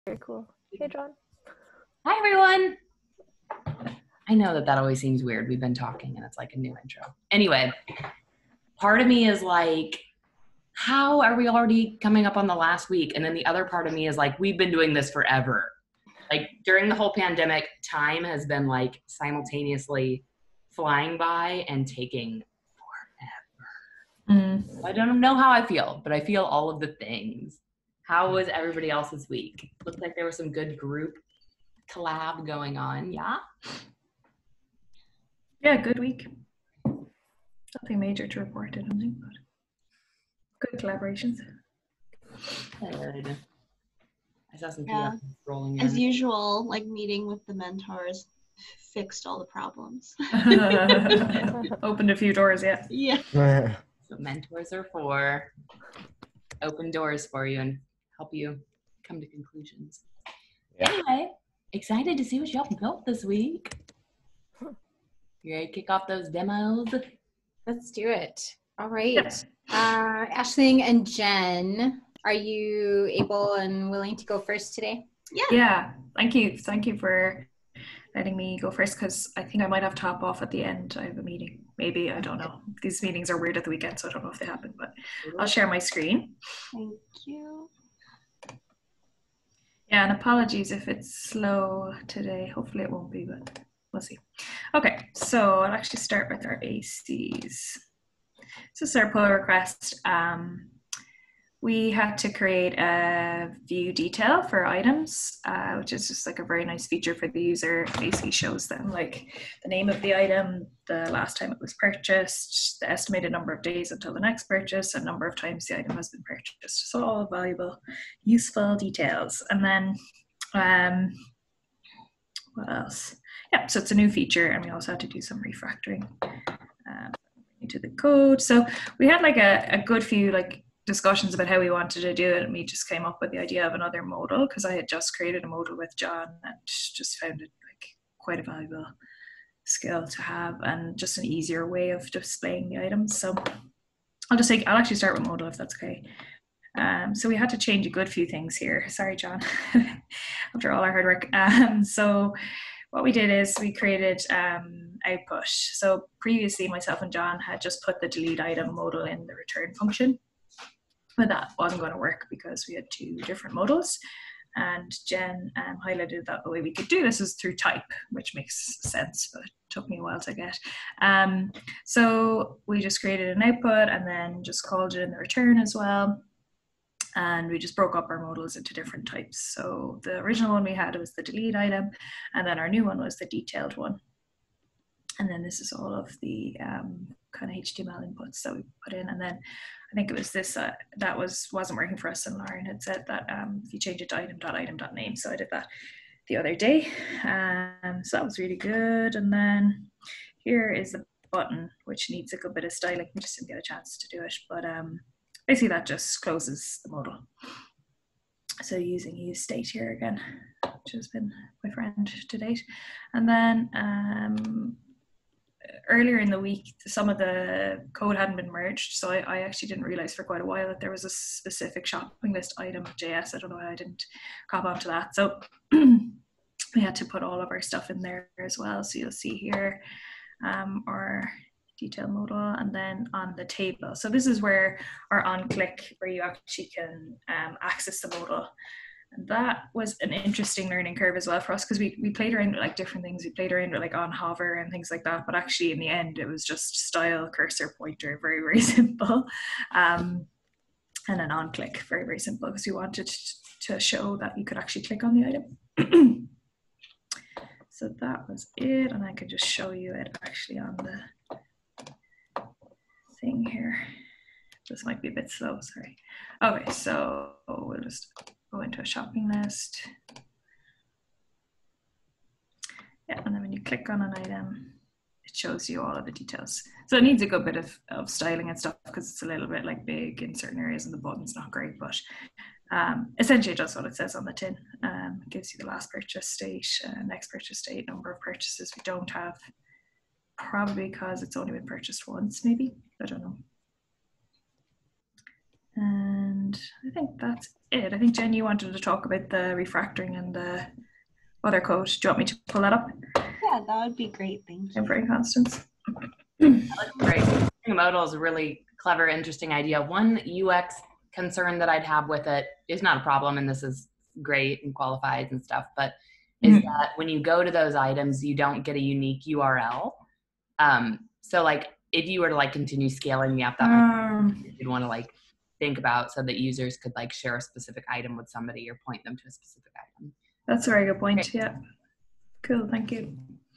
Very cool. Hey, John. Hi, everyone. I know that always seems weird. We've been talking and it's like a new intro. Anyway, part of me is like, how are we already coming up on the last week? And then the other part of me is like, we've been doing this forever. Like during the whole pandemic, time has been like simultaneously flying by and taking forever. I don't know how I feel, but I feel all of the things. How was everybody else's week? Looked like there was some good group collab going on. Yeah. Yeah, good week. Nothing major to report, I don't think, but good collaborations. Good. I saw some Yeah. PR rolling in. As usual, like meeting with the mentors fixed all the problems. Opened a few doors, yeah. Yeah. So mentors are for. Open doors for you and help you come to conclusions. Yeah. Anyway, excited to see what y'all built this week. You ready to kick off those demos? Let's do it. All right. Aisling and Jen, are you able and willing to go first today? Yeah. Thank you. Thank you for letting me go first, because I think I might have to hop off at the end. I have a meeting. Maybe, I don't know. These meetings are weird at the weekend, so I don't know if they happen, but I'll share my screen. Thank you. Yeah, and apologies if it's slow today. Hopefully it won't be, but we'll see. Okay, so I'll actually start with our ACs. This is our pull request. We had to create a view detail for items, which is just like a very nice feature for the user. It basically shows them like the name of the item, the last time it was purchased, the estimated number of days until the next purchase, and number of times the item has been purchased. So all valuable, useful details. And then what else? Yeah, so it's a new feature, and we also had to do some refactoring into the code. So we had like a good few like discussions about how we wanted to do it, and we just came up with the idea of another modal, because I had just created a modal with John and just found it like quite a valuable skill to have and just an easier way of displaying the items. So I'll actually start with modal if that's okay. So we had to change a good few things here. Sorry, John, after all our hard work. So what we did is we created output. So previously myself and John had just put the delete item modal in the return function, but that wasn't going to work because we had two different modals. And Jen highlighted that the way we could do this is through type, which makes sense, but it took me a while to get. So we just created an output and then just called it in the return as well. And we just broke up our modals into different types. So the original one we had was the delete item, and then our new one was the detailed one. And then this is all of the kind of HTML inputs that we put in. And then I think it was this that wasn't working for us, and Lauren had said that if you change it to item.item.name. So I did that the other day. So that was really good. And then here is the button, which needs a good bit of styling. We just didn't get a chance to do it, but basically that just closes the modal. So using use state here again, which has been my friend to date. And then earlier in the week, some of the code hadn't been merged, so I actually didn't realize for quite a while that there was a specific shopping list item of JS. I don't know why I didn't cop onto that. So we had to put all of our stuff in there as well. So you'll see here our detail modal, and then on the table. So this is where our on click, where you actually can access the modal. And that was an interesting learning curve as well for us, because we played around with like different things. We played around with like on hover and things like that, but actually in the end it was just style, cursor, pointer, very, very simple. And an on click, very, very simple, because we wanted to show that you could actually click on the item. So that was it, and I could just show you it actually on the thing here. This might be a bit slow, sorry. Okay, so we'll just go into a shopping list. Yeah, and then when you click on an item, it shows you all of the details. So it needs a good bit of styling and stuff, because it's a little bit like big in certain areas and the button's not great, but essentially it does what it says on the tin. It gives you the last purchase date, next purchase date, number of purchases we don't have, probably because it's only been purchased once, maybe, I don't know. And I think that's it. I think, Jen, you wanted to talk about the refactoring and the other code. Do you want me to pull that up? Yeah, that would be great. Thank you. Temporary constants. That's great. Modal is a really clever, interesting idea. One UX concern that I'd have with it is not a problem, and this is great and qualified and stuff, but is that when you go to those items, you don't get a unique URL. So like if you were to like continue scaling the app, that might be you'd want to like think about so that users could like share a specific item with somebody or point them to a specific item. That's a very good point. Great. Yeah. Cool. Thank you.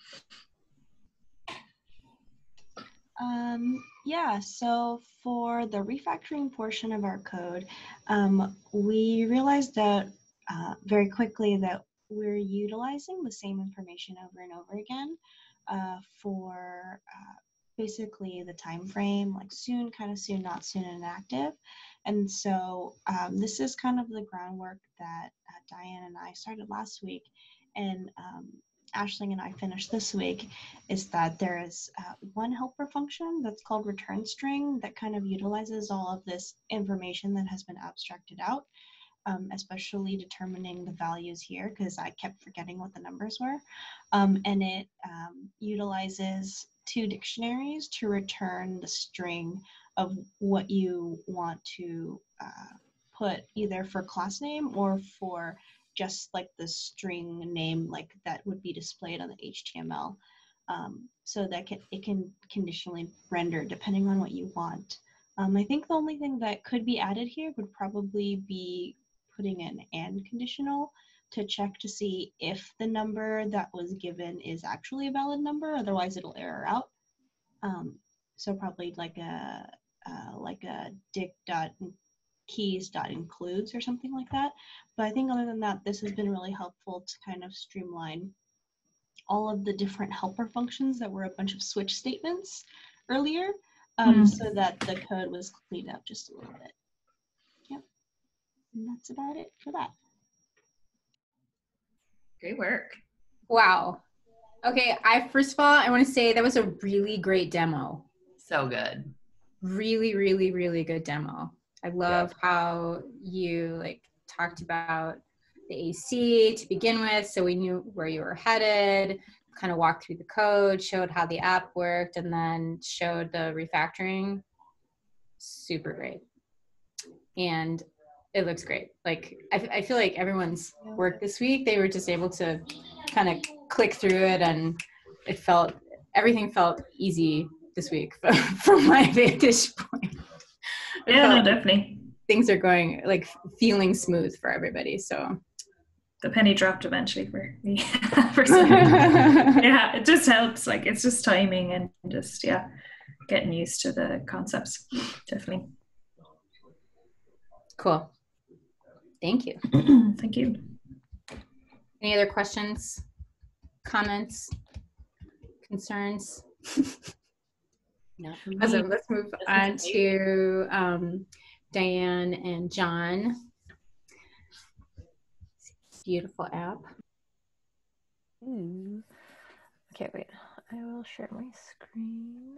Yeah, so for the refactoring portion of our code, we realized that very quickly that we're utilizing the same information over and over again for basically the time frame, like soon, kind of soon, not soon, and active. And so this is kind of the groundwork that Diane and I started last week, and Aisling and I finished this week, is that there is one helper function that's called return string that kind of utilizes all of this information that has been abstracted out, especially determining the values here, because I kept forgetting what the numbers were. And it utilizes two dictionaries to return the string of what you want to put either for class name or for just like the string name like that would be displayed on the HTML, so that it can conditionally render depending on what you want. I think the only thing that could be added here would probably be putting an and conditional to check to see if the number that was given is actually a valid number, otherwise it'll error out. So probably like a dict.keys.includes or something like that. But I think other than that, this has been really helpful to kind of streamline all of the different helper functions that were a bunch of switch statements earlier, so that the code was cleaned up just a little bit. Yep. And that's about it for that. Great work. Wow. Okay, first of all, I want to say that was a really great demo. So good. Really, really, really good demo. I love how you like talked about the AC to begin with, so we knew where you were headed, kind of walked through the code, showed how the app worked, and then showed the refactoring. Super great. And it looks great. Like I feel like everyone's work this week, they were just able to kind of click through it, and everything felt easy this week from my vantage point. Yeah, no, definitely. Things are going like feeling smooth for everybody. So the penny dropped eventually for me. Yeah, it just helps. Like it's just timing and just getting used to the concepts. Definitely. Cool. Thank you. Thank you. Any other questions, comments, concerns? No. Awesome. Let's move on to Diane and John. Beautiful app. Ooh. Okay, wait. I will share my screen.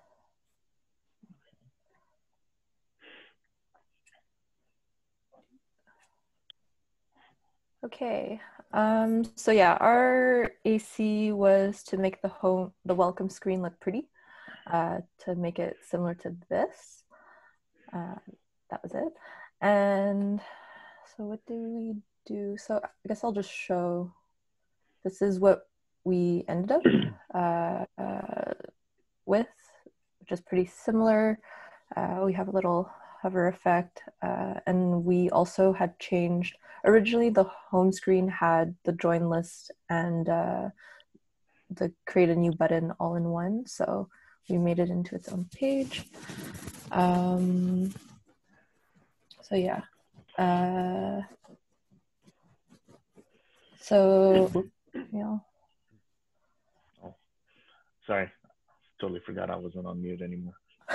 Okay. So yeah, our AC was to make the welcome screen look pretty, to make it similar to this. That was it. And so what do we do? So I guess I'll just show. This is what we ended up with, which is pretty similar. We have a little hover effect, and we also had changed. Originally, the home screen had the join list and the create a new button all in one. So we made it into its own page. So yeah. Oh, sorry, totally forgot I wasn't on mute anymore.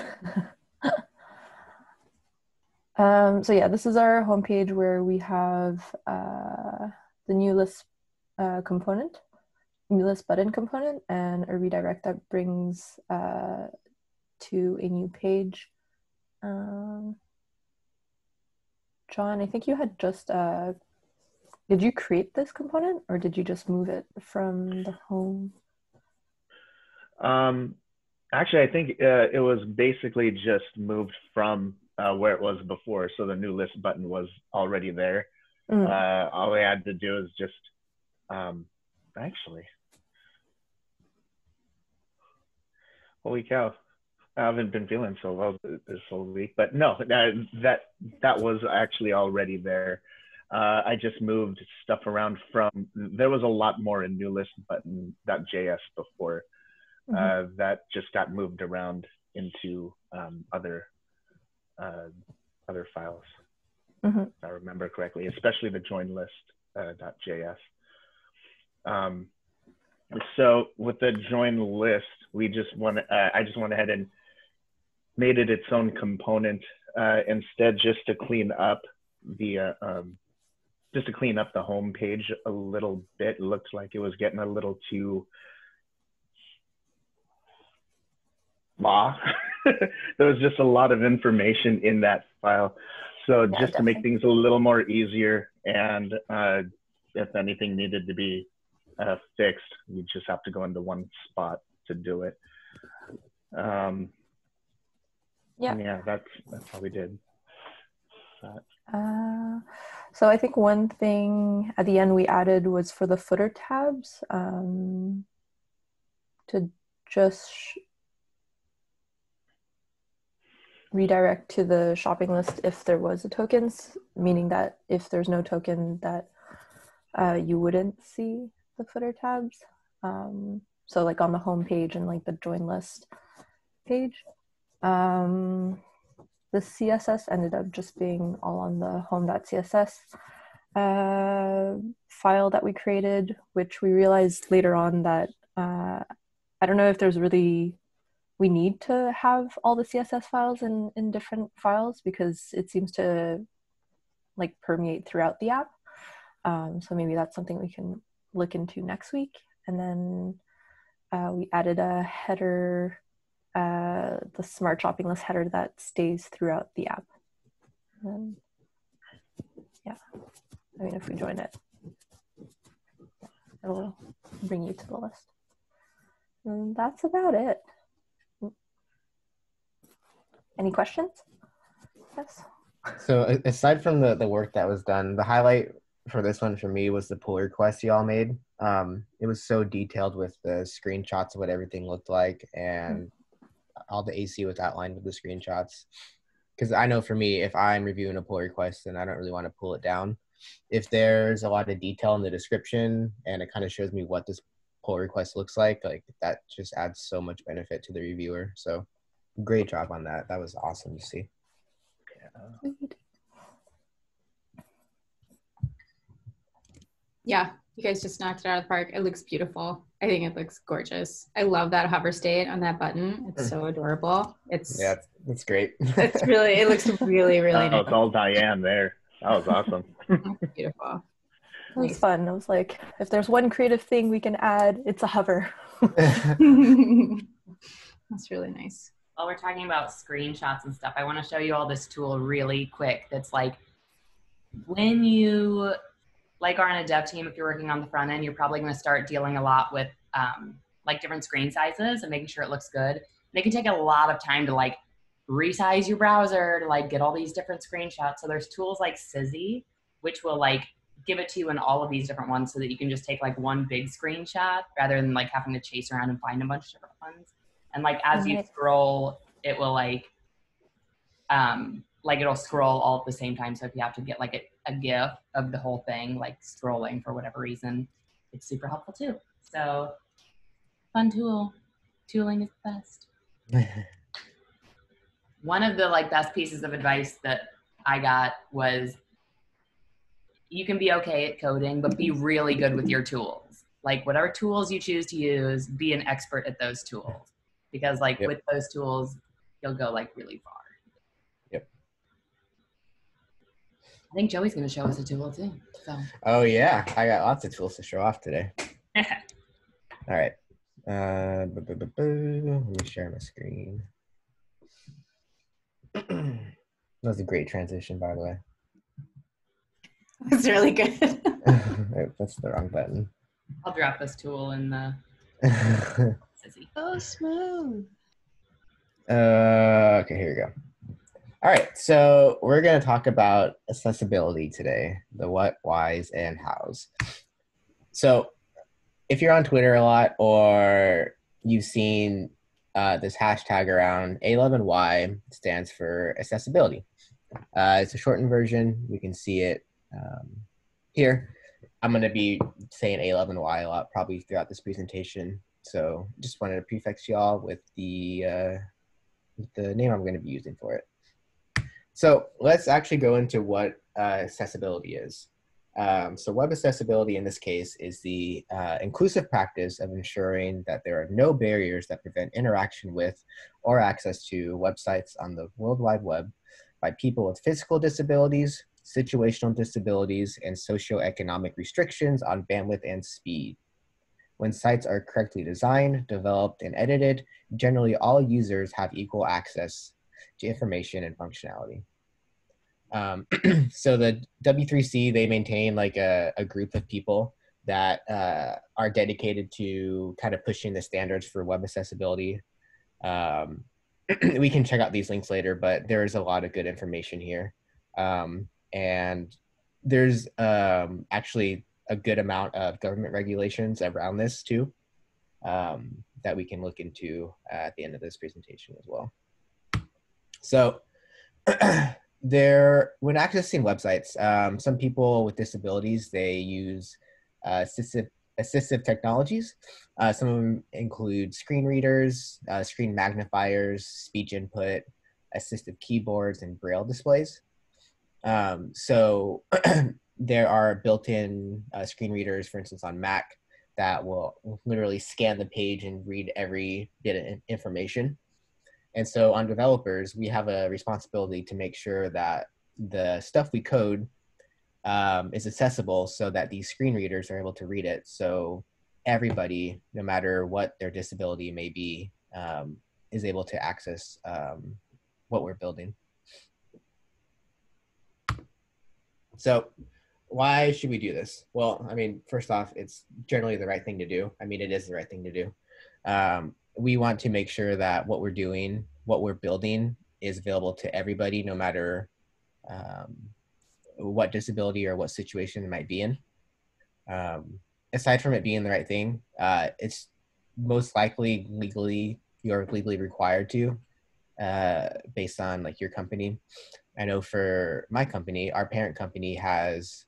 So yeah, this is our homepage where we have the new list component, new list button component, and a redirect that brings to a new page. John, I think you had just, did you create this component or did you just move it from the home? Actually, I think it was basically just moved from where it was before. So the new list button was already there. All we had to do is just, actually, holy cow. I haven't been feeling so well this whole week, but no, that was actually already there. I just moved stuff around from, there was a lot more in new list button.js before. That just got moved around into other files, if I remember correctly, especially the join list.js. So with the join list, I just went ahead and made it its own component instead, just to clean up the home page a little bit. It looked like it was getting a little too there was just a lot of information in that file. So Yeah, just to make things a little more easier, and if anything needed to be fixed, you just have to go into one spot to do it. Yeah, that's how we did that. So I think one thing at the end we added was for the footer tabs to just redirect to the shopping list if there was a token, meaning that if there's no token that you wouldn't see the footer tabs. So like on the home page and like the join list page. The CSS ended up just being all on the home.css file that we created, which we realized later on that I don't know if there's really, we need to have all the CSS files in different files because it seems to like permeate throughout the app. So maybe that's something we can look into next week. And then we added a header, the smart shopping list header that stays throughout the app. And yeah, I mean, if we join it, it'll bring you to the list. And that's about it. Any questions? Yes. So aside from the work that was done, the highlight for this one for me was the pull request you all made. It was so detailed with the screenshots of what everything looked like, and all the AC was outlined with the screenshots. Because I know for me, if I'm reviewing a pull request, then I don't really want to pull it down. If there's a lot of detail in the description and it kind of shows me what this pull request looks like that just adds so much benefit to the reviewer. So great job on that. That was awesome to see. Yeah, you guys just knocked it out of the park. It looks beautiful. I think it looks gorgeous. I love that hover state on that button. It's so adorable. Yeah, that's great. It looks really, really nice. It's all Diane there. That was awesome. That's beautiful. It was fun. It was like, if there's one creative thing we can add, it's a hover. That's really nice. While we're talking about screenshots and stuff, I want to show you all this tool really quick. That's like, when you like are on a dev team, if you're working on the front end, you're probably going to start dealing a lot with like different screen sizes and making sure it looks good. And it can take a lot of time to like resize your browser to like get all these different screenshots. So there's tools like Sizzy, which will like give it to you in all of these different ones so that you can just take like one big screenshot rather than like having to chase around and find a bunch of different ones. And like as you scroll, it will like it'll scroll all at the same time. So if you have to get like a GIF of the whole thing, like scrolling for whatever reason, it's super helpful too. So fun tool. Tooling is the best. One of the like best pieces of advice that I got was you can be okay at coding, but be really good with your tools. Like whatever tools you choose to use, be an expert at those tools. Because like with those tools, you'll go like really far. Yep. I think Joey's going to show us a tool too. So. Oh yeah, I got lots of tools to show off today. All right. Let me share my screen. That was a great transition, by the way. It's really good. That's the wrong button. I'll drop this tool in the sissy. So smooth. Okay, here we go. All right, so we're going to talk about accessibility today, the what, whys, and hows. So if you're on Twitter a lot or you've seen this hashtag around, A11Y stands for accessibility. It's a shortened version. We can see it here. I'm going to be saying A11Y a lot probably throughout this presentation. So just wanted to prefix y'all with the name I'm going to be using for it. So let's actually go into what accessibility is. So web accessibility in this case is the inclusive practice of ensuring that there are no barriers that prevent interaction with or access to websites on the World Wide Web by people with physical disabilities, situational disabilities, and socioeconomic restrictions on bandwidth and speed. When sites are correctly designed, developed, and edited, generally all users have equal access to information and functionality. So the W3C, they maintain like a group of people that are dedicated to kind of pushing the standards for web accessibility. We can check out these links later, but there's a lot of good information here. And there's actually a good amount of government regulations around this too, that we can look into at the end of this presentation as well. So when accessing websites, some people with disabilities, they use assistive technologies. Some of them include screen readers, screen magnifiers, speech input, assistive keyboards, and braille displays. So there are built-in screen readers, for instance, on Mac that will literally scan the page and read every bit of information. And so on developers, we have a responsibility to make sure that the stuff we code is accessible so that these screen readers are able to read it. So everybody, no matter what their disability may be, is able to access what we're building. So why should we do this? Well, I mean, first off, it's generally the right thing to do. I mean, it is the right thing to do. We want to make sure that what we're doing, what we're building is available to everybody, no matter what disability or what situation it might be in. Aside from it being the right thing, it's most likely you're legally required to, based on like your company. I know for my company, our parent company has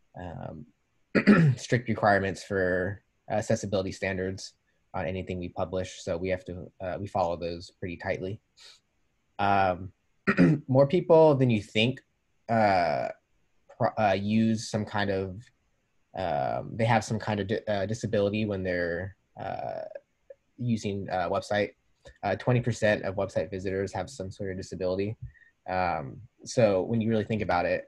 strict requirements for accessibility standards on anything we publish, so we have to we follow those pretty tightly. More people than you think use some kind of they have some kind of disability when they're using a website. 20% of website visitors have some sort of disability. So when you really think about it,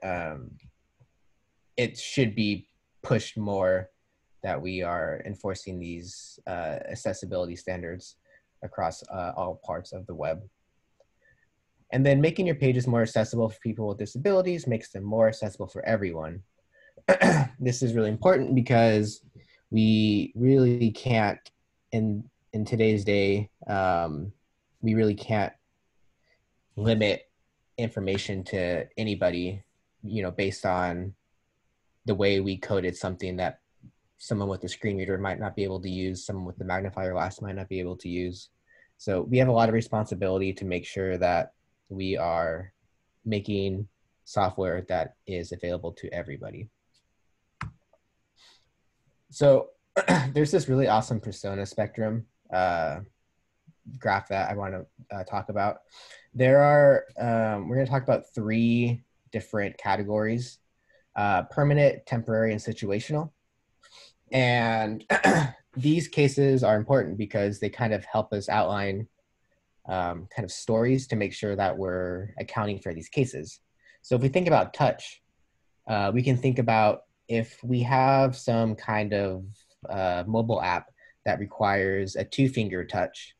it should be pushed more that we are enforcing these accessibility standards across all parts of the web. And then making your pages more accessible for people with disabilities makes them more accessible for everyone. This is really important because we really can't, in today's day, we really can't limit information to anybody, based on the way we coded something that someone with a screen reader might not be able to use, someone with the magnifier glass might not be able to use. So we have a lot of responsibility to make sure that we are making software that is available to everybody. So there's this really awesome persona spectrum graph that I want to talk about. There are, we're going to talk about 3 different categories: permanent, temporary, and situational. And these cases are important because they kind of help us outline kind of stories to make sure that we're accounting for these cases. So if we think about touch, we can think about if we have some kind of mobile app that requires a 2-finger touch,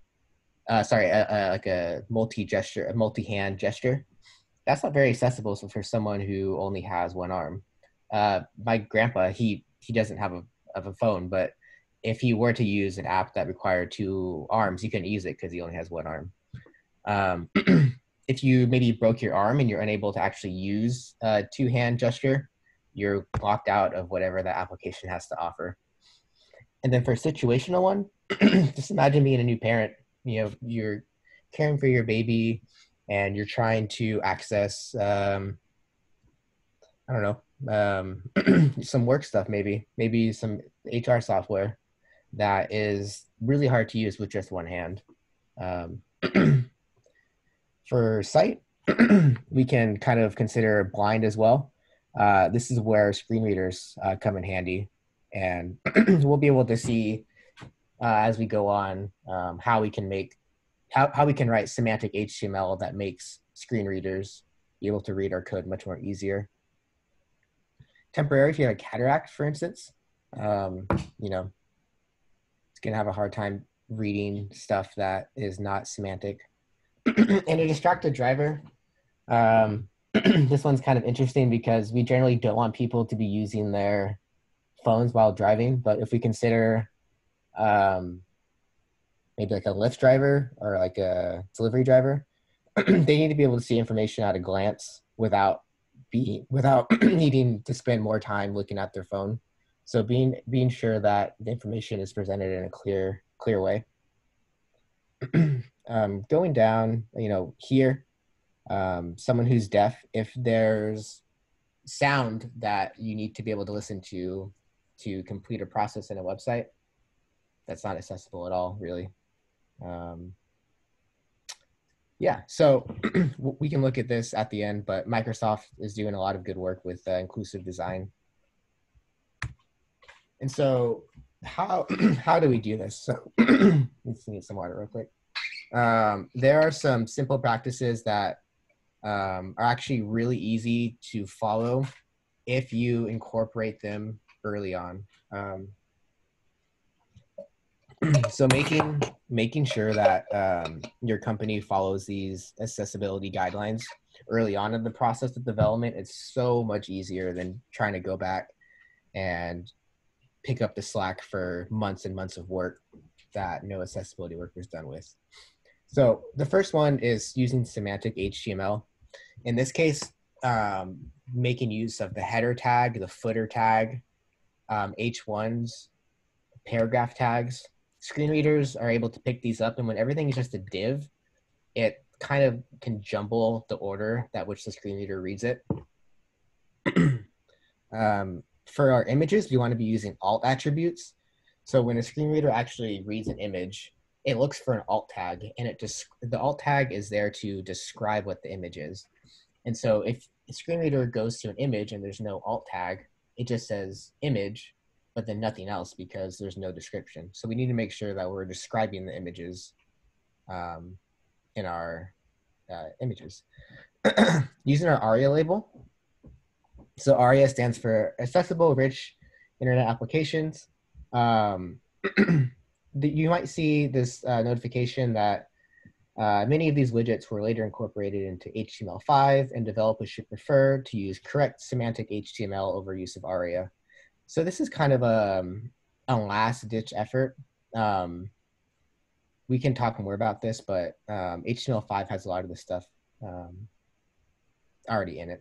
like a multi-hand gesture, that's not very accessible for someone who only has one arm. my grandpa, he doesn't have a phone, but if he were to use an app that required two arms, he couldn't use it because he only has one arm. If you maybe broke your arm and you're unable to actually use a two-hand gesture, you're locked out of whatever that application has to offer. And then for a situational one, just imagine being a new parent. You know, you're caring for your baby and you're trying to access, I don't know, some work stuff, maybe some HR software that is really hard to use with just one hand. For sight, we can kind of consider blind as well. This is where screen readers come in handy, and we'll be able to see as we go on how we can write semantic HTML that makes screen readers be able to read our code much more easier. Temporary, if you have a cataract, for instance, you know, it's gonna have a hard time reading stuff that is not semantic. And a distracted driver, this one's kind of interesting because we generally don't want people to be using their phones while driving, but if we consider maybe like a Lyft driver or like a delivery driver, they need to be able to see information at a glance without needing to spend more time looking at their phone. So being sure that the information is presented in a clear way. Going down, you know, here, someone who's deaf, if there's sound that you need to be able to listen to complete a process in a website, that's not accessible at all, really. Yeah, so we can look at this at the end, but Microsoft is doing a lot of good work with inclusive design. And so how do we do this? So let's need some water real quick. There are some simple practices that are actually really easy to follow if you incorporate them early on. So making sure that your company follows these accessibility guidelines early on in the process of development is so much easier than trying to go back and pick up the slack for months and months of work that no accessibility work was done with. So the first one is using semantic HTML. In this case, making use of the header tag, the footer tag, H1s, paragraph tags. Screen readers are able to pick these up, and when everything is just a div, it kind of can jumble the order that which the screen reader reads it. For our images, we want to be using alt attributes. So when a screen reader actually reads an image, it looks for an alt tag, and the alt tag is there to describe what the image is. And so if a screen reader goes to an image and there's no alt tag, it just says image, but then nothing else because there's no description. So we need to make sure that we're describing the images in our images. Using our ARIA label. So ARIA stands for Accessible Rich Internet Applications. You might see this notification that many of these widgets were later incorporated into HTML5, and developers should prefer to use correct semantic HTML over use of ARIA. So this is kind of a last-ditch effort. We can talk more about this, but HTML5 has a lot of this stuff already in it.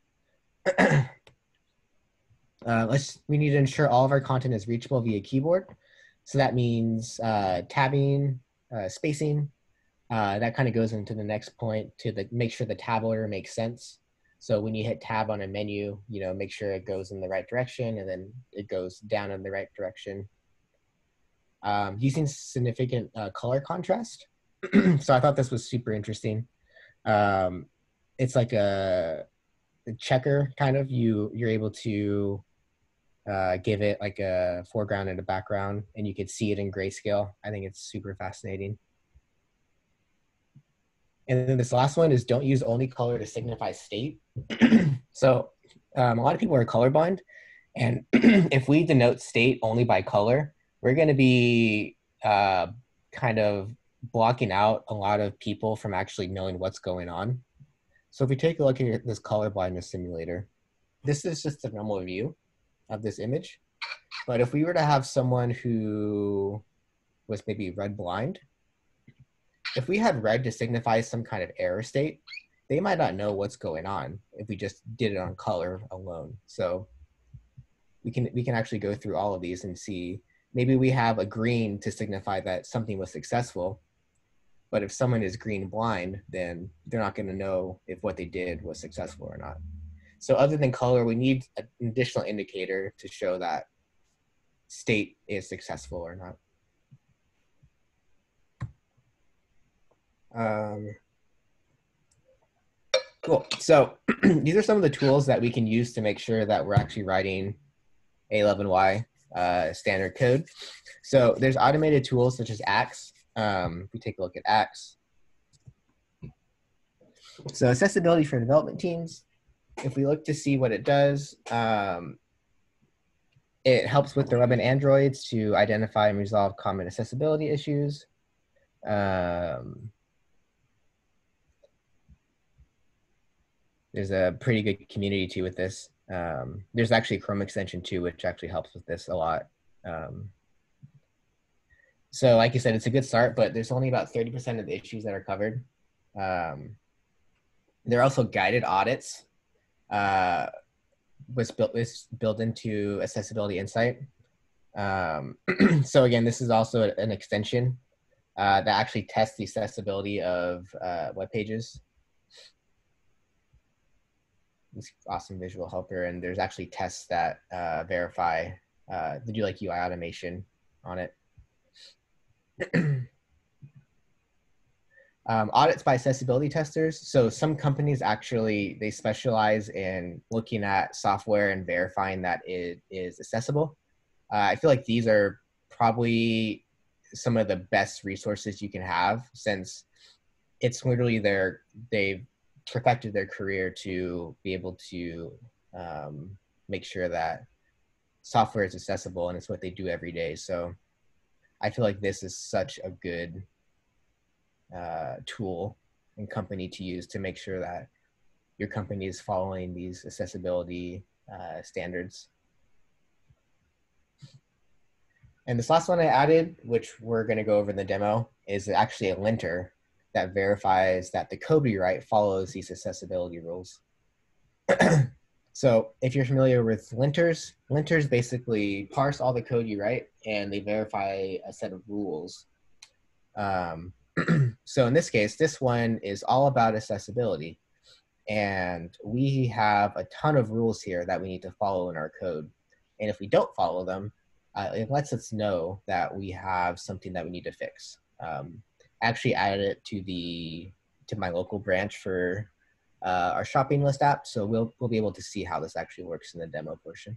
We need to ensure all of our content is reachable via keyboard. So that means tabbing, spacing. That kind of goes into the next point to make sure the tab order makes sense. So when you hit tab on a menu, you know, make sure it goes in the right direction and then it goes down in the right direction. Using significant color contrast. So I thought this was super interesting. It's like a checker kind of. You're able to give it like a foreground and a background, and you could see it in grayscale. I think it's super fascinating. And then this last one is don't use only color to signify state. So a lot of people are colorblind, and if we denote state only by color, we're going to be kind of blocking out a lot of people from actually knowing what's going on. So if we take a look at this color blindness simulator, this is just a normal view of this image. But if we were to have someone who was maybe red blind, if we had red to signify some kind of error state, they might not know what's going on if we just did it on color alone. So we can actually go through all of these and see, maybe we have a green to signify that something was successful. But if someone is green blind, then they're not going to know if what they did was successful or not. So other than color, we need an additional indicator to show that state is successful or not. Cool. So these are some of the tools that we can use to make sure that we're actually writing A11Y standard code. So there's automated tools such as Axe. We take a look at Axe. So accessibility for development teams. If we look to see what it does, it helps with the web and Androids to identify and resolve common accessibility issues. There's a pretty good community too with this. There's actually a Chrome extension too, which actually helps with this a lot. So like you said, it's a good start, but there's only about 30% of the issues that are covered. There are also guided audits, was built into Accessibility Insight. So again, this is also an extension that actually tests the accessibility of web pages. This awesome visual helper, and there's actually tests that verify, they do like UI automation on it. Audits by accessibility testers. So some companies actually, they specialize in looking at software and verifying that it is accessible. I feel like these are probably some of the best resources you can have, since it's literally they've perfected their career to be able to make sure that software is accessible, and it's what they do every day. So I feel like this is such a good tool and company to use to make sure that your company is following these accessibility standards. And this last one I added, which we're going to go over in the demo, is actually a linter that verifies that the code we write follows these accessibility rules. So if you're familiar with linters, linters basically parse all the code you write and they verify a set of rules. So in this case, this one is all about accessibility. And we have a ton of rules here that we need to follow in our code. And if we don't follow them, it lets us know that we have something that we need to fix. I actually added it to my local branch for our shopping list app. So we'll be able to see how this actually works in the demo portion.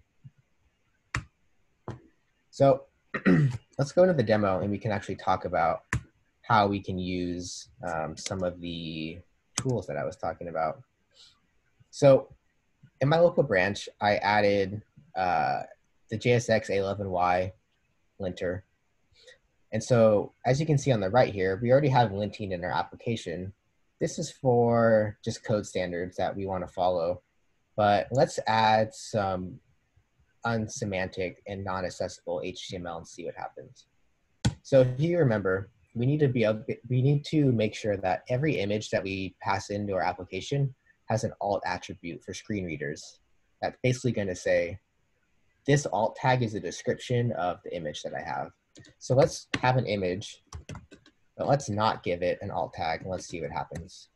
So let's go into the demo and we can actually talk about how we can use some of the tools that I was talking about. So in my local branch, I added the JSX A11Y linter. And so as you can see on the right here, we already have linting in our application. This is for just code standards that we want to follow. But let's add some unsemantic and non-accessible HTML and see what happens. So if you remember, we need to make sure that every image that we pass into our application has an alt attribute for screen readers. That's basically going to say, this alt tag is a description of the image that I have. So let's have an image, but let's not give it an alt tag, and let's see what happens.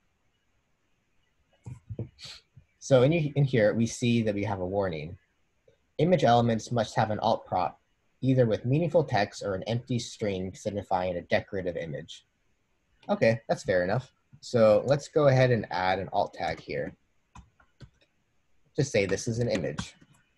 So in here, we see that we have a warning. Image elements must have an alt prop, either with meaningful text or an empty string signifying a decorative image. Okay, that's fair enough. So let's go ahead and add an alt tag here. Just say this is an image.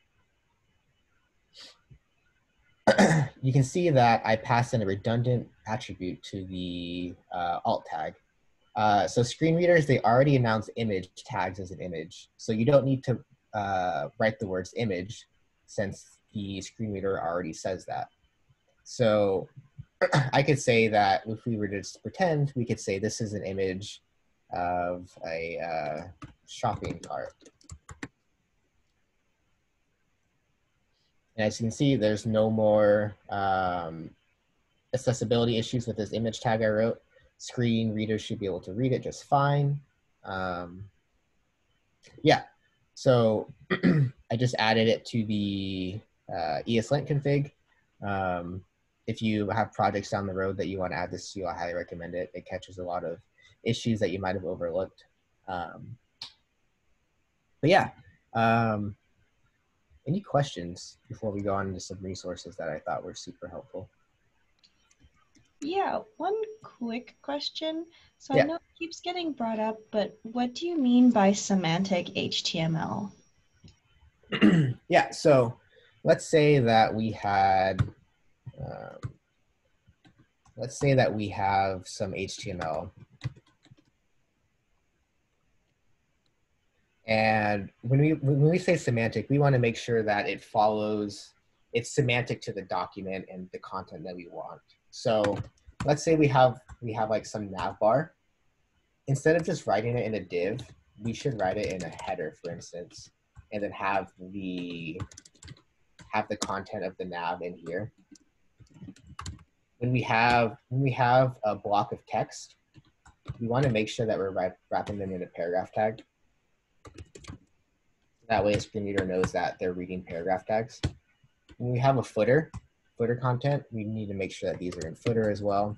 You can see that I passed in a redundant attribute to the alt tag. So screen readers, they already announce image tags as an image. So you don't need to write the words image, since the screen reader already says that. So I could say that if we were to just pretend, we could say this is an image of a shopping cart. And as you can see, there's no more accessibility issues with this image tag I wrote. Screen readers should be able to read it just fine. Yeah, so I just added it to the ESLint config. If you have projects down the road that you want to add this to, I highly recommend it. It catches a lot of issues that you might have overlooked. But yeah, any questions before we go on into some resources that I thought were super helpful? Yeah, one quick question. So I Yeah. know it keeps getting brought up, but what do you mean by semantic HTML? Yeah, so let's say that we had, let's say that we have some HTML. And when we say semantic, we want to make sure that it follows, it's semantic to the document and the content that we want. So let's say we have like some nav bar. Instead of just writing it in a div, we should write it in a header, for instance, and then have the content of the nav in here. When we have a block of text, we want to make sure that we're wrapping them in a paragraph tag. That way a screen reader knows that they're reading paragraph tags. When we have a footer content, we need to make sure that these are in footer as well.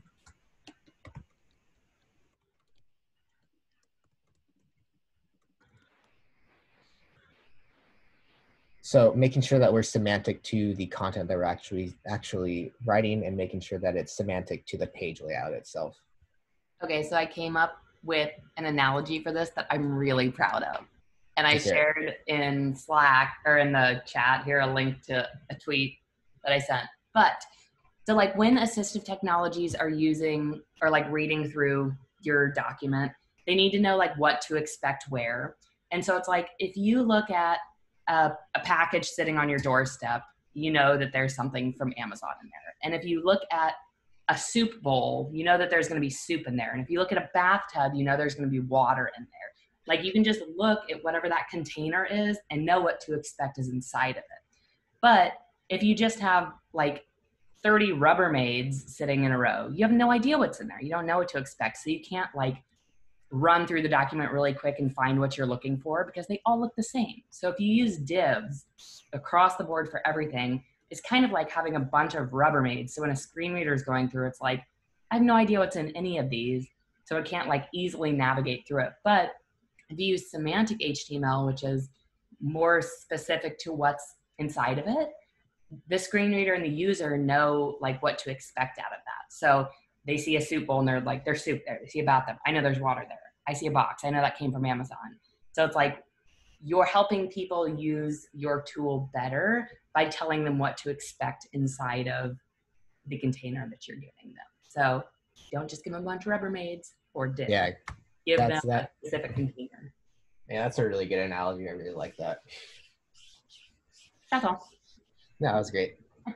So making sure that we're semantic to the content that we're actually writing, and making sure that it's semantic to the page layout itself. Okay, so I came up with an analogy for this that I'm really proud of. And I shared in Slack, or in the chat here, a link to a tweet that I sent. But so like when assistive technologies are using or like reading through your document, they need to know like what to expect where. And so it's like, if you look at a package sitting on your doorstep, you know that there's something from Amazon in there. And if you look at a soup bowl, you know that there's going to be soup in there. And if you look at a bathtub, you know there's going to be water in there. Like you can just look at whatever that container is and know what to expect is inside of it. But if you just have like 30 Rubbermaids sitting in a row, you have no idea what's in there. You don't know what to expect. So you can't like run through the document really quick and find what you're looking for because they all look the same. So if you use divs across the board for everything, it's kind of like having a bunch of Rubbermaids. So when a screen reader is going through, it's like, I have no idea what's in any of these. So it can't like easily navigate through it. But if you use semantic HTML, which is more specific to what's inside of it, the screen reader and the user know like what to expect out of that. So they see a soup bowl and they're like, there's soup there. They see a bathtub. I know there's water there. I see a box. I know that came from Amazon. So it's like you're helping people use your tool better by telling them what to expect inside of the container that you're giving them. So don't just give them a bunch of Rubbermaids or divs. Yeah, give them a specific container. Yeah, that's a really good analogy. I really like that. That's all. No, that was great.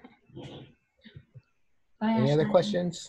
Bye, Any Ashley. other questions?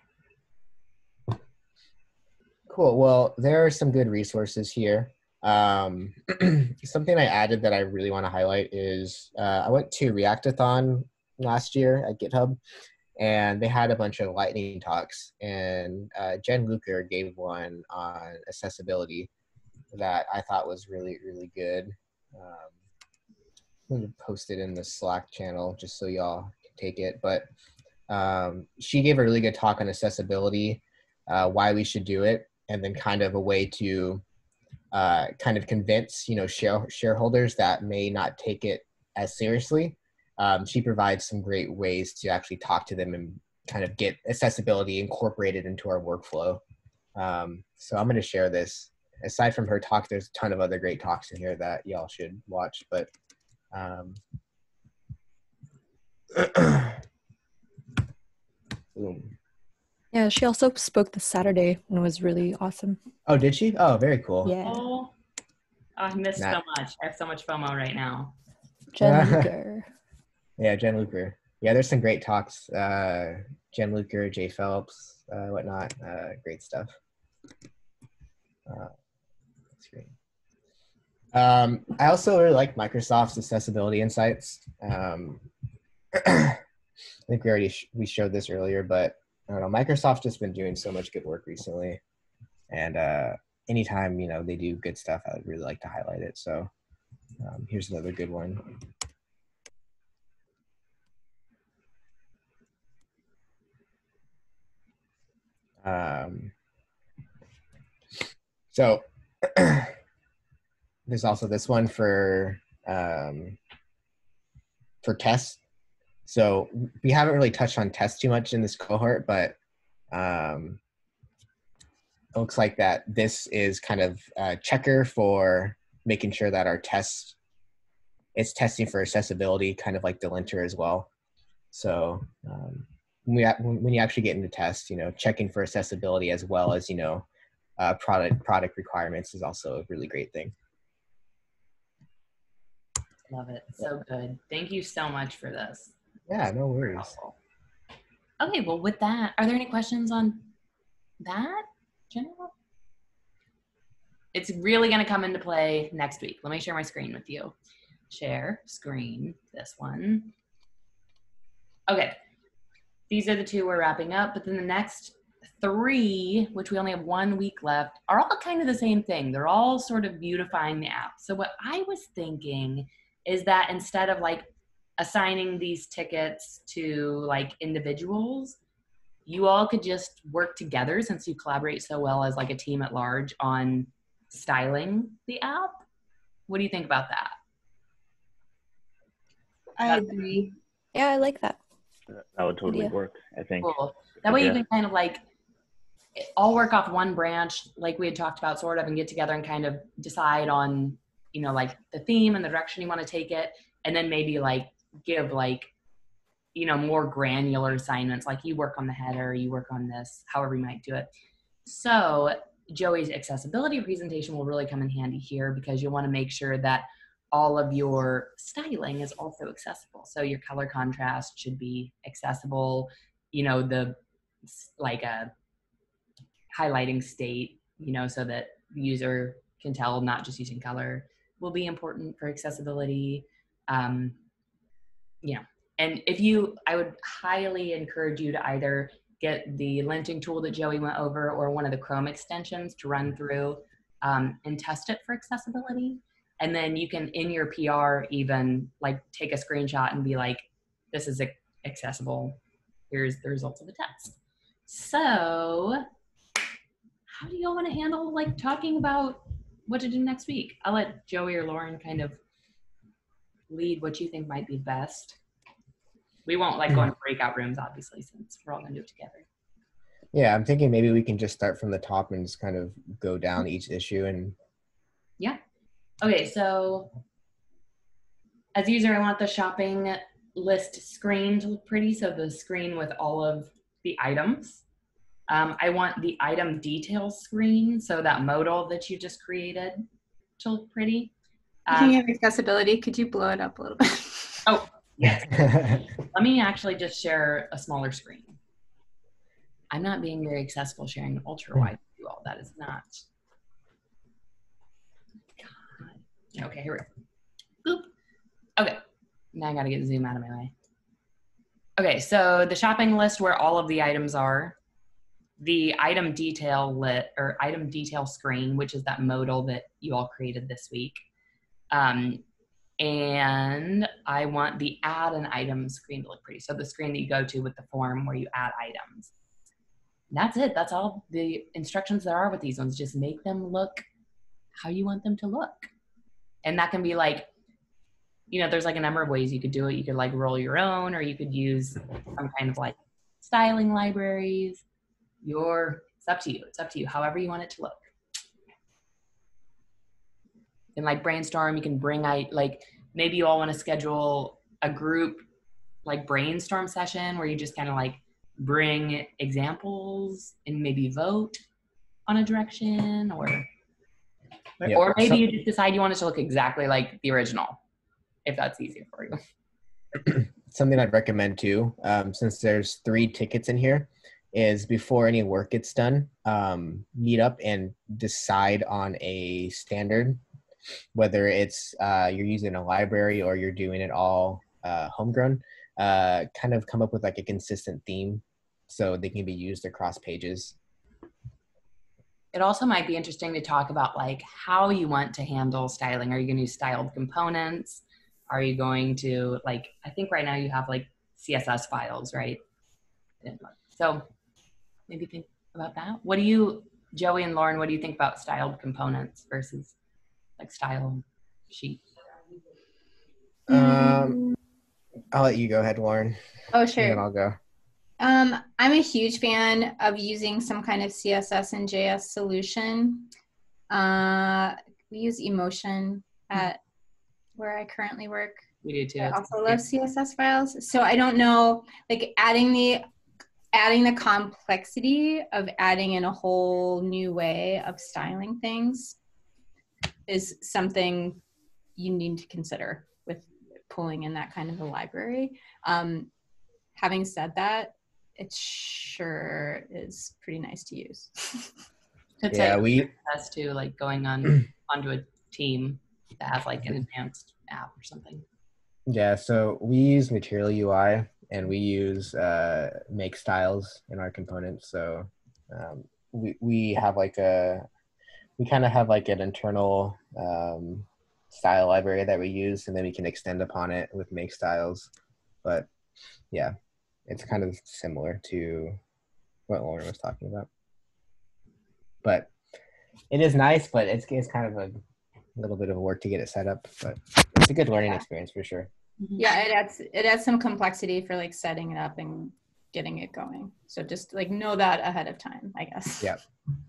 Cool. Well, there are some good resources here. Something I added that I really want to highlight is I went to Reactathon last year at GitHub, and they had a bunch of lightning talks, and Jen Luker gave one on accessibility that I thought was really, really good. I'm going to post it in the Slack channel just so y'all can take it. But she gave a really good talk on accessibility, why we should do it, and then kind of a way to kind of convince, shareholders that may not take it as seriously. She provides some great ways to actually talk to them and kind of get accessibility incorporated into our workflow. So I'm going to share this. Aside from her talk, there's a ton of other great talks in here that y'all should watch, but boom. Yeah, she also spoke this Saturday and it was really awesome. Oh, did she? Oh, very cool. Yeah. Oh, I missed so much. I have so much FOMO right now. Jen Luker. Yeah, Jen Luker. Yeah, there's some great talks. Jen Luker, Jay Phelps, whatnot. Great stuff. That's great. I also really like Microsoft's accessibility insights. I think we showed this earlier, but I don't know. Microsoft's just been doing so much good work recently, and anytime they do good stuff, I would really like to highlight it. So here's another good one. So there's also this one for tests. So we haven't really touched on tests too much in this cohort, but it looks like that this is kind of a checker for making sure that our tests, it's testing for accessibility, kind of like the linter as well. So when you actually get into tests, checking for accessibility as well as, product requirements is also a really great thing. Love it. So good. Thank you so much for this. Yeah, no worries. Okay, well, with that, are there any questions on that, General? It's really going to come into play next week. Let me share my screen with you. Share screen, this one. Okay, these are the two we're wrapping up, but then the next 3, which we only have 1 week left, are all kind of the same thing. They're all sort of beautifying the app. So what I was thinking is that instead of like assigning these tickets to like individuals, you all could just work together, since you collaborate so well as like a team at large, on styling the app. What do you think about that? I agree. Yeah, I like that. That would totally Yeah. work, I think. Cool. That way you can kind of like all work off one branch, like we had talked about, sort of, and get together and kind of decide on, like the theme and the direction you want to take it. And then maybe like give like, more granular assignments, like you work on the header, you work on this, however you might do it. So Joey's accessibility presentation will really come in handy here, because you'll want to make sure that all of your styling is also accessible. So your color contrast should be accessible, the like a highlighting state, so that the user can tell not just using color, will be important for accessibility. And I would highly encourage you to either get the linting tool that Joey went over, or one of the Chrome extensions to run through and test it for accessibility. And then you can, in your PR, even like take a screenshot and be like, this is accessible. Here's the results of the test. So how do y'all want to handle like talking about what to do next week? I'll let Joey or Lauren kind of lead what you think might be best. We won't like go into breakout rooms, obviously, since we're all going to do it together. Yeah, I'm thinking maybe we can just start from the top and just kind of go down each issue. And yeah. Okay, so as user, I want the shopping list screen to look pretty. So the screen with all of the items. I want the item details screen, so that modal that you just created, to look pretty. Speaking of accessibility, could you blow it up a little bit? Oh, yes. Let me actually just share a smaller screen. I'm not being very accessible sharing an ultra wide view. All that is not. God. Okay, here we go. Boop. Okay, now I gotta get zoom out of my way. Okay, so the shopping list where all of the items are, the item detail item detail screen, which is that modal that you all created this week. And I want the add an item screen to look pretty. So the screen that you go to with the form where you add items. And that's it. That's all the instructions there are with these ones. Just make them look how you want them to look. And that can be like, there's like a number of ways you could do it. You could like roll your own, or you could use some kind of like styling libraries. It's up to you. It's up to you, however you want it to look. And like brainstorm, you can bring like maybe you all want to schedule a group like brainstorm session where you just kind of like bring examples and maybe vote on a direction, or maybe you just decide you want it to look exactly like the original, if that's easier for you. Something I'd recommend too, since there's 3 tickets in here, is before any work gets done, meet up and decide on a standard, whether it's you're using a library or you're doing it all homegrown. kind of come up with like a consistent theme so they can be used across pages. It also might be interesting to talk about like how you want to handle styling. Are you going to use styled components? Are you going to like, I think right now you have like CSS files, right? So maybe think about that. What do you, Joey and Lauren, what do you think about styled components versus like style sheets? I'll let you go ahead, Lauren. Oh, And then sure. I'll go. I'm a huge fan of using some kind of CSS and JS solution. We use Emotion at where I currently work. We do too. I also love CSS files. So I don't know, like adding the complexity of adding in a whole new way of styling things is something you need to consider with pulling in that kind of a library. Having said that, it sure is pretty nice to use. It's Yeah, like us to like going on onto a team that has like an advanced app or something. Yeah, so we use Material UI and we use make styles in our components. So we have like we kind of have like an internal style library that we use, and then we can extend upon it with make styles. But yeah, it's kind of similar to what Lauren was talking about. But it is nice, but it's kind of a little bit of work to get it set up. But it's a good learning experience for sure. Yeah, it adds some complexity for like setting it up and getting it going. So just like know that ahead of time, I guess. Yeah.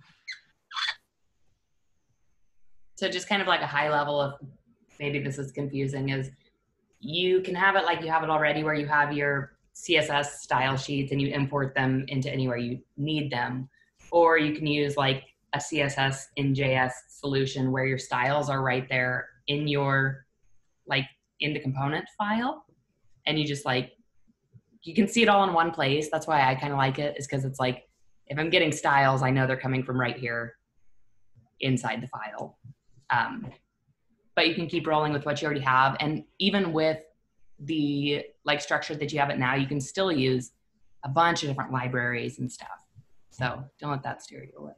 So just kind of like a high level of, maybe this is confusing, is you can have it like you have it already where you have your CSS style sheets and you import them into anywhere you need them. Or you can use like a CSS in JS solution where your styles are right there in your, like in the component file. And you just like, you can see it all in one place. That's why I kind of like it, is because it's like, if I'm getting styles, I know they're coming from right here inside the file. But you can keep rolling with what you already have. And even with the like structure that you have it now, you can still use a bunch of different libraries and stuff. So don't let that steer you away.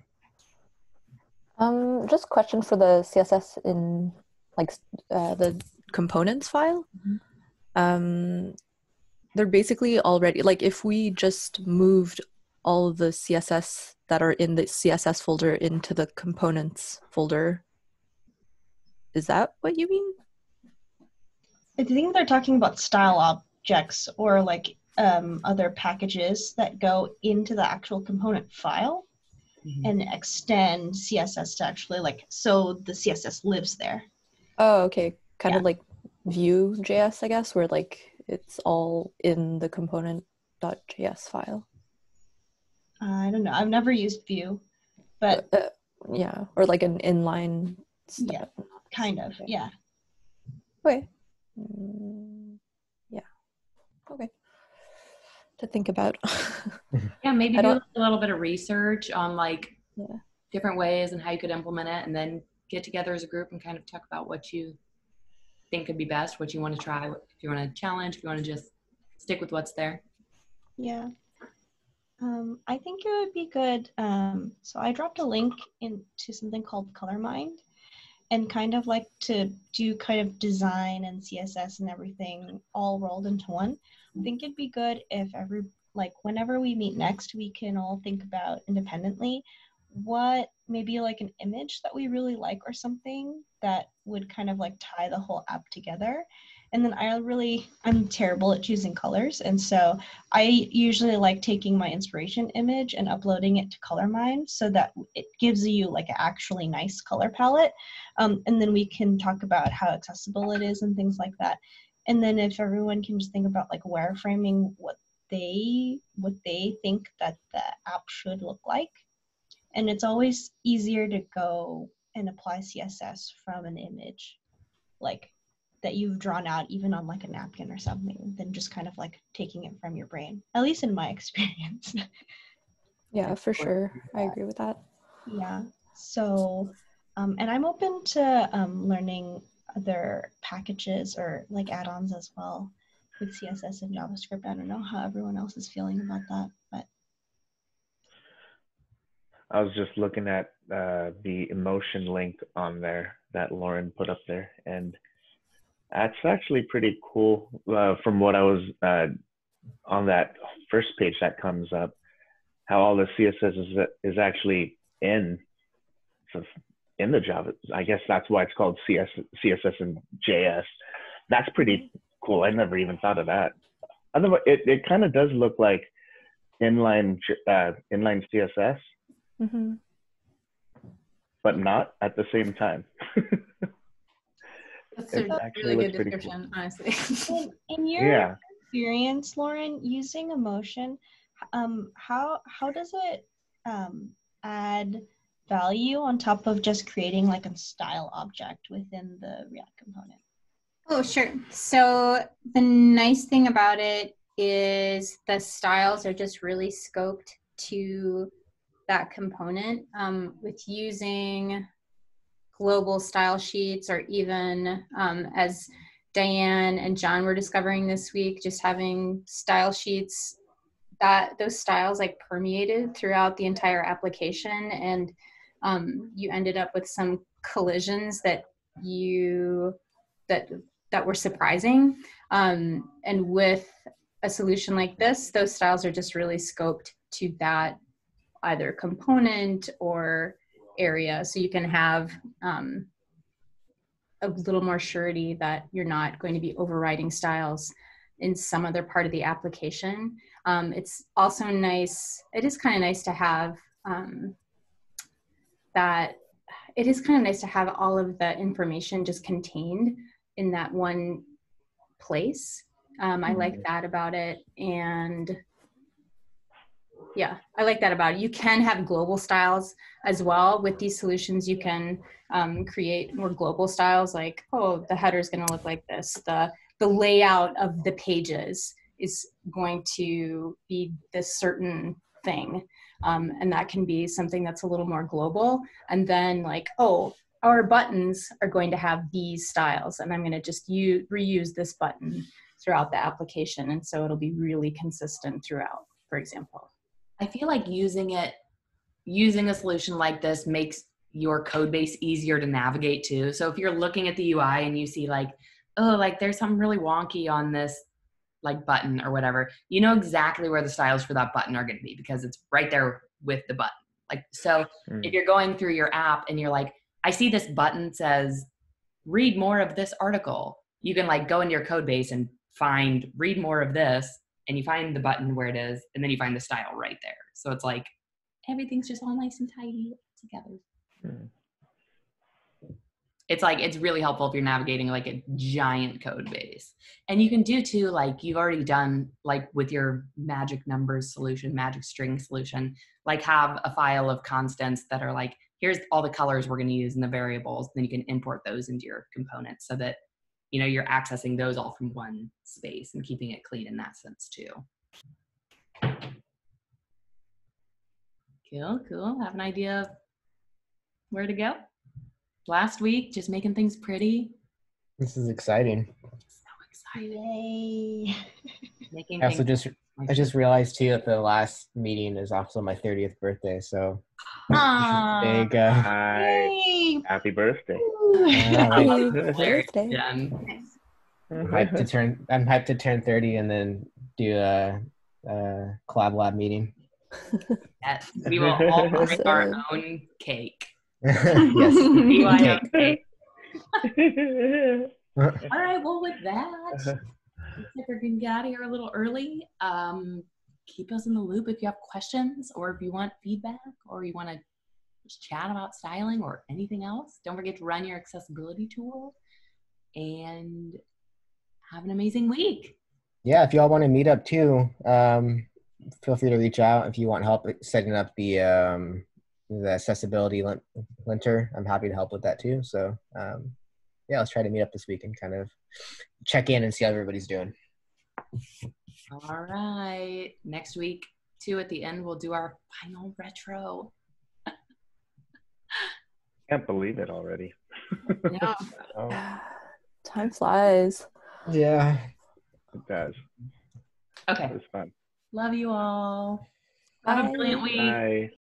Just question for the CSS in like the components file. They're basically already, like if we just moved all of the CSS that are in the CSS folder into the components folder, is that what you mean? I think they're talking about style objects or like other packages that go into the actual component file and extend CSS to actually like, so the CSS lives there. Oh, okay. Kind of like Vue.js, I guess, where like it's all in the component.js file. I don't know. I've never used Vue, but yeah, or like an inline stuff. Yeah, kind of. Yeah. Okay. Yeah. Okay. To think about. Yeah, maybe do a little bit of research on like Yeah. different ways and how you could implement it, and then get together as a group and kind of talk about what you think could be best, what you want to try, if you want to challenge, if you want to just stick with what's there. Yeah. I think it would be good. So I dropped a link into something called ColorMind, and kind of like to do kind of design and CSS and everything all rolled into one. I think it'd be good if whenever we meet next, we can all think about independently what maybe like an image that we really like or something that would kind of like tie the whole app together. And then I'm terrible at choosing colors. And so I usually like taking my inspiration image and uploading it to ColorMind so that it gives you like an actually nice color palette. And then we can talk about how accessible it is and things like that. And then if everyone can just think about like wireframing what they think that the app should look like. And it's always easier to go and apply CSS from an image like that you've drawn out even on like a napkin or something than just kind of like taking it from your brain, at least in my experience. Yeah, for sure. I agree with that. Yeah. So, and I'm open to learning other packages or like add-ons as well. with CSS and JavaScript. I don't know how everyone else is feeling about that, but I was just looking at the emotion link on there that Lauren put up there, and that's actually pretty cool. From what I was on that first page that comes up, how all the CSS is actually in the Java. I guess that's why it's called CSS and JS. That's pretty cool. I never even thought of that. Otherwise, it kind of does look like inline CSS, Mm-hmm. but not at the same time. That's It a actually really looks good pretty cool. description, honestly. in your Yeah. experience, Lauren, using emotion, how does it add value on top of just creating like a style object within the React component? Oh, sure. So the nice thing about it is the styles are just really scoped to that component. With using global style sheets, or even as Diane and John were discovering this week, just having style sheets, that those styles like permeated throughout the entire application, and you ended up with some collisions that were surprising. And with a solution like this, those styles are just really scoped to that either component or area, so you can have a little more surety that you're not going to be overriding styles in some other part of the application. It's also nice, it is kind of nice to have that, it is kind of nice to have all of the information just contained in that one place. I like that about it. And yeah, I like that about it. You can have global styles as well. With these solutions, you can create more global styles, like, oh, the header is going to look like this. The layout of the pages is going to be this certain thing. And that can be something that's a little more global. And then like, oh, our buttons are going to have these styles, and I'm going to just reuse this button throughout the application. And so it'll be really consistent throughout, for example. I feel like using a solution like this makes your code base easier to navigate too. So if you're looking at the UI and you see like, oh, like there's something really wonky on this like button or whatever, you know exactly where the styles for that button are going to be because it's right there with the button. Like, so if you're going through your app and you're like, I see this button says, read more of this article. You can like go into your code base and find, read more of this, and you find the button where it is, and then you find the style right there. So it's like, everything's just all nice and tidy together. It's like, it's really helpful if you're navigating like a giant code base. And you can do too, like you've already done like with your magic numbers solution, magic string solution, like have a file of constants that are like, here's all the colors we're going to use in the variables. Then you can import those into your components so that, you know, you're accessing those all from one space and keeping it clean in that sense too. Cool. Have an idea of where to go? Last week, just making things pretty. This is exciting. So excited. Yay! Making I also things I just realized too that the last meeting is also my 30th birthday, so big Yay! Happy birthday. Happy hilarious. birthday. Yeah. I'm hyped to turn 30 and then do a collab lab meeting. Yes, we will all bring our Awesome. own cake. Yes. BYO Cake. cake. All right, well, with that, looks like we're going to get out of here a little early. Keep us in the loop if you have questions or if you want feedback or you want to just chat about styling or anything else. Don't forget to run your accessibility tool and have an amazing week. Yeah, if y'all want to meet up too, feel free to reach out if you want help setting up the accessibility linter. I'm happy to help with that too. So yeah, let's try to meet up this week and kind of check in and see how everybody's doing. All right. Next week, too, at the end, we'll do our final retro. Can't believe it already. Yeah. Oh. Time flies. Yeah. It does. Okay. It was fun. Love you all. Have a Bye. brilliant week. Bye.